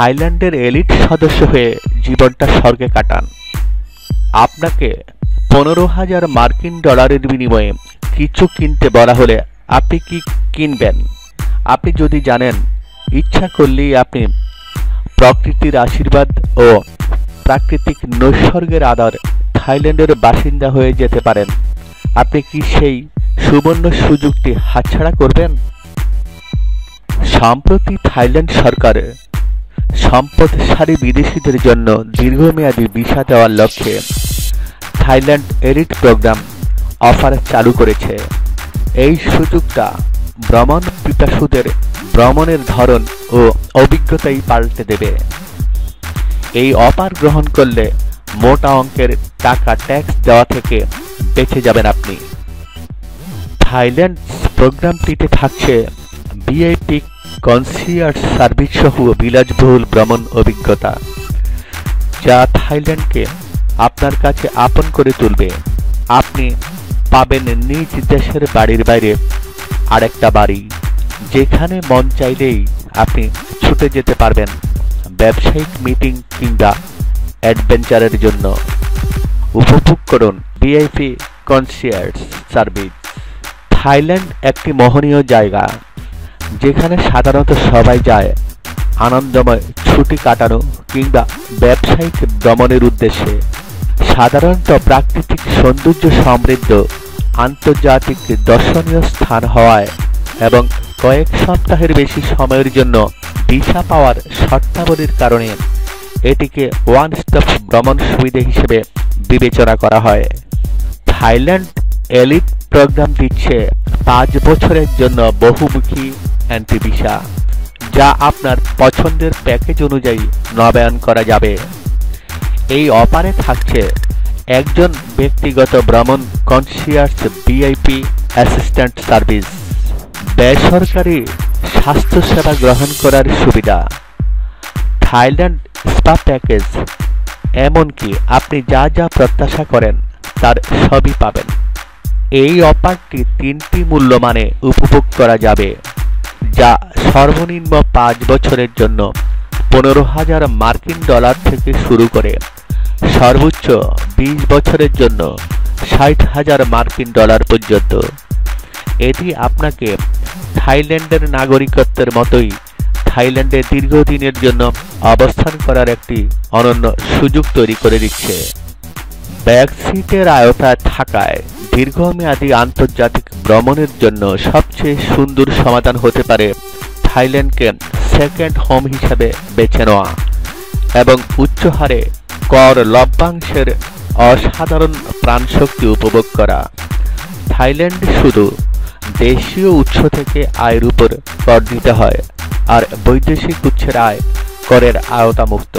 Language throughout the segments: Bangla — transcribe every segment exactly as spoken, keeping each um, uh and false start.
থাইল্যান্ডের এলিট সদস্য হয়ে জীবনটা স্বর্গে কাটান। আপনাকে পনেরো হাজার মার্কিন ডলারের বিনিময়ে কিছু কিনতে বলা হলে আপনি কি কিনবেন? আপনি যদি জানেন ইচ্ছা করলেই আপনি প্রকৃতির আশীর্বাদ ও প্রাকৃতিক নৈসর্গের আদর থাইল্যান্ডের বাসিন্দা হয়ে যেতে পারেন, আপনি কি সেই সুবর্ণ সুযোগটি হাতছাড়া করবেন? সম্প্রতি থাইল্যান্ড সরকার সম্পদশালী বিদেশিদের জন্য দীর্ঘমেয়াদী ভিসা দেওয়ার লক্ষ্যে থাইল্যান্ড এলিট প্রোগ্রাম অফার চালু করেছে। এই সুযোগটা ভ্রমণ পিপাসুদের ভ্রমণের ধরন ও অভিজ্ঞতাই পাল্টে দেবে। এই অফার গ্রহণ করলে মোটা অঙ্কের টাকা ট্যাক্স দেওয়া থেকে বেঁচে যাবেন আপনি। থাইল্যান্ড প্রোগ্রামটিতে থাকছে ভিআইপি কনসিয়ার্জ সার্ভিস সহ বিলাসবহুল ভ্রমণ অভিজ্ঞতা, যা থাইল্যান্ডকে আপনার কাছে আপন করে তুলবে। আপনি পাবেন নিজ দেশের বাড়ির বাইরে আরেকটা বাড়ি, যেখানে মন চাইলেই আপনি ছুটে যেতে পারবেন ব্যবসায়িক মিটিং কিংবা অ্যাডভেঞ্চারের জন্য। উপভোগ করুন ভিআইপি কনসিয়ার্জ সার্ভিস। থাইল্যান্ড একটি মোহনীয় জায়গা, যেখানে সাধারণত সবাই যায় আনন্দময় ছুটি কাটানো কিংবা ব্যবসায়িক ভ্রমণের উদ্দেশ্যে। সাধারণত প্রাকৃতিক সৌন্দর্য সমৃদ্ধ আন্তর্জাতিক দর্শনীয় স্থান হওয়ায় এবং কয়েক সপ্তাহের বেশি সময়ের জন্য ভিসা পাওয়ার শর্তাবলীর কারণে এটিকে ওয়ান স্টপ ভ্রমণ সুবিধা হিসেবে বিবেচনা করা হয়। থাইল্যান্ড এলিট প্রোগ্রাম দিচ্ছে পাঁচ বছরের জন্য বহুমুখী এন্ট্রি ভিসা, যা আপনার পছন্দের প্যাকেজ অনুযায়ী নবায়ন করা যাবে। এই অফারে থাকছে একজন ব্যক্তিগত ভ্রমণ কনসিয়ার্জ ভিআইপি অ্যাসিস্ট্যান্ট সার্ভিস, বেসরকারি স্বাস্থ্যসেবা গ্রহণ করার সুবিধা, থাইল্যান্ড স্পা প্যাকেজ, এমনকি আপনি যা যা প্রত্যাশা করেন তার সবই পাবেন। এই অফারটি তিনটি মূল্যমানে উপভোগ করা যাবে, যা সর্বনিম্ন পাঁচ বছরের জন্য পনেরো হাজার মার্কিন ডলার থেকে শুরু করে সর্বোচ্চ বিশ বছরের জন্য ষাট হাজার মার্কিন ডলার পর্যন্ত। এটি আপনাকে থাইল্যান্ডের নাগরিকত্বের মতোই থাইল্যান্ডে দীর্ঘদিনের জন্য অবস্থান করার একটি অনন্য সুযোগ তৈরি করে দিচ্ছে। ব্যাকসিটের আওতায় থাকায় দীর্ঘমেয়াদী আন্তর্জাতিক ভ্রমণের জন্য সবচেয়ে সুন্দর সমাধান হতে পারে থাইল্যান্ডকে সেকেন্ড হোম হিসেবে বেছে নেওয়া এবং উচ্চ হারে কর লভ্যাংশের অসাধারণ প্রাণশক্তি উপভোগ করা। থাইল্যান্ডে শুধু দেশীয় উৎস থেকে আয়ের উপর কর দিতে হয়, আর বৈদেশিক উৎসের আয় করের আওতামুক্ত।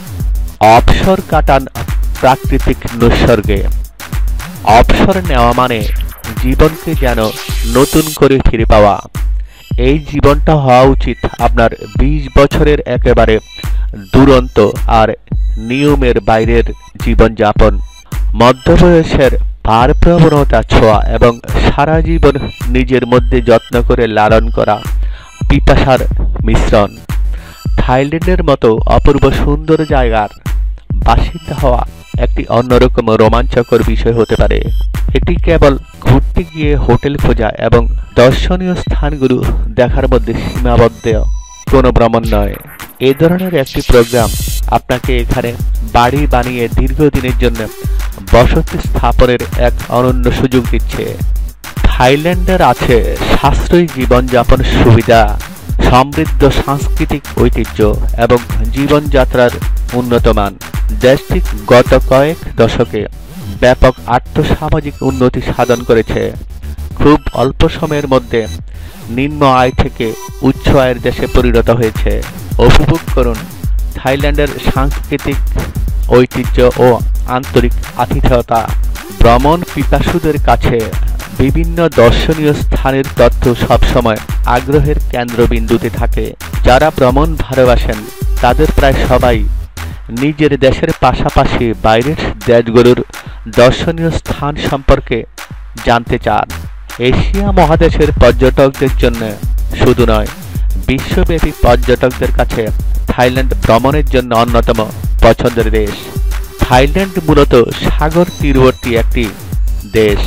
অবসর কাটান প্রাকৃতিক নৈসর্গে। অবসর নেওয়া মানে জীবনকে যেন নতুন করে ফিরে পাওয়া। এই জীবনটা হওয়া উচিত আপনার বিশ বছরের একেবারে দুরন্ত আর নিয়মের বাইরের জীবনযাপন। মধ্যবয়সের ভারপ্রবণতা ছোঁয়া এবং সারা জীবন নিজের মধ্যে যত্ন করে লালন করা পিপাসার মিশ্রণ। থাইল্যান্ডের মতো অপূর্ব সুন্দর জায়গার বাসিন্দা হওয়া একটি অন্যরকম রোমাঞ্চকর বিষয় হতে পারে। এটি কেবল ঘুরতে গিয়ে হোটেল খোঁজা এবং দর্শনীয় স্থানগুলো দেখার মধ্যে সীমাবদ্ধ কোনো ভ্রমণ নয়। এ ধরনের একটি প্রোগ্রাম আপনাকে এখানে বাড়ি বানিয়ে দীর্ঘদিনের জন্য বসতি স্থাপনের এক অনন্য সুযোগ দিচ্ছে। থাইল্যান্ডের আছে সাশ্রয়ী জীবনযাপন সুবিধা, সমৃদ্ধ সাংস্কৃতিক ঐতিহ্য এবং জীবনযাত্রার উন্নত মান। দেশটি গত কয়েক দশকে ব্যাপক আর্থসামাজিক উন্নতি সাধন করেছে। খুব অল্প সময়ের মধ্যে নিম্ন আয় থেকে উচ্চ আয়ের দেশে পরিণত হয়েছে। উপভোগ করুন থাইল্যান্ডের সাংস্কৃতিক ঐতিহ্য ও আন্তরিক আতিথেয়তা। ভ্রমণ পিপাসুদের কাছে বিভিন্ন দর্শনীয় স্থানের তথ্য সবসময় আগ্রহের কেন্দ্রবিন্দুতে থাকে। যারা ভ্রমণ ভালোবাসেন তাদের প্রায় সবাই নিজের দেশের পাশাপাশি বাইরের দেশগুলোর দর্শনীয় স্থান সম্পর্কে জানতে চান। এশিয়া মহাদেশের পর্যটকদের জন্য শুধু নয়, বিশ্বব্যাপী পর্যটকদের কাছে থাইল্যান্ড ভ্রমণের জন্য অন্যতম পছন্দের দেশ। থাইল্যান্ড মূলত সাগর তীরবর্তী একটি দেশ,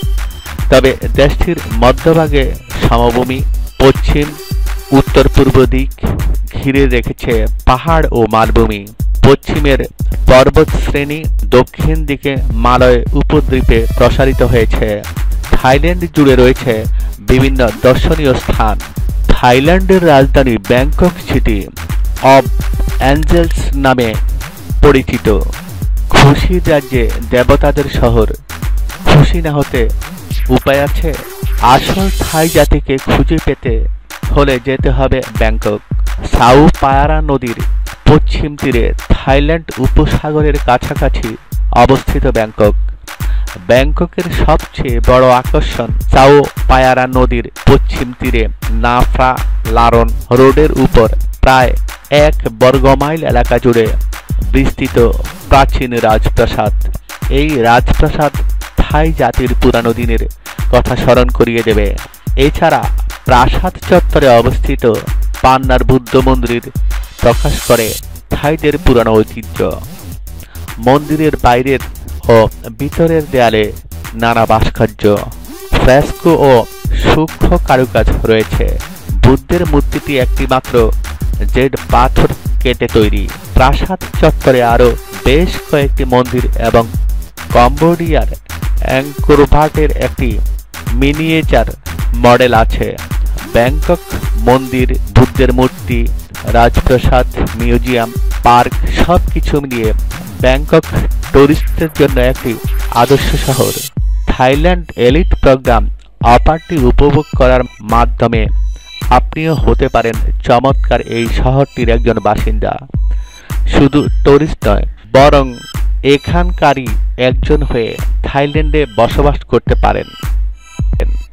তবে দেশটির মধ্যভাগে সমভূমি, পশ্চিম উত্তর পূর্ব দিক ঘিরে রেখেছে পাহাড় ও মালভূমি। পশ্চিমের পর্বত শ্রেণী দক্ষিণ দিকে মালয় উপদ্বীপে প্রসারিত হয়েছে। থাইল্যান্ড জুড়ে রয়েছে বিভিন্ন দর্শনীয় স্থান। থাইল্যান্ডের রাজধানী ব্যাংকক সিটি অব অ্যাঞ্জেলস নামে পরিচিত। খুশির রাজ্যে দেবতাদের শহর, খুশি না হতে উপায় আছে? আসল থাই জাতিকে খুঁজে পেতে হলে যেতে হবে ব্যাংকক। সাউ পায়ারা নদীর পশ্চিম তীরে থাইল্যান্ড উপসাগরের কাছাকাছি অবস্থিত ব্যাংকক। ব্যাংককের সবচেয়ে বড় আকর্ষণ সাউ পায়ারা নদীর পশ্চিম তীরে নাফ্রা লারন রোডের উপর প্রায় এক বর্গমাইল এলাকা জুড়ে বিস্তৃত প্রাচীন রাজপ্রাসাদ। এই রাজপ্রাসাদ থাই জাতির পুরানো দিনের কথা স্মরণ করিয়ে দেবে। এছাড়া প্রাসাদ চত্বরে অবস্থিত পান্নার বুদ্ধ মন্দির প্রকাশ করে থাইদের পুরানো ঐতিহ্য। মন্দিরের বাইরের ও ভিতরের দেয়ালে নানা ভাস্কর্য, ফ্রেস্কো ও সূক্ষ্ম কারুকাজ রয়েছে। বুদ্ধের মূর্তিটি একটি মাত্র জেড পাথর কেটে তৈরি। প্রাসাদ চত্বরে আরও বেশ কয়েকটি মন্দির এবং কম্বোডিয়ার অ্যাংকর ভাটের একটি মিনিয়েচার মডেল আছে। ব্যাংকক মন্দির, বুদ্ধের মূর্তি, রাজপ্রাসাদ, মিউজিয়াম, পার্ক সবকিছু মিলিয়ে ব্যাংকক টুরিস্টদের জন্য একটি আদর্শ শহর। থাইল্যান্ড এলিট প্রোগ্রাম অফারটি উপভোগ করার মাধ্যমে আপনিও হতে পারেন চমৎকার এই শহরটির একজন বাসিন্দা। শুধু টুরিস্ট নয়, বরং এখানকারই একজন হয়ে থাইল্যান্ডে বসবাস করতে পারেন।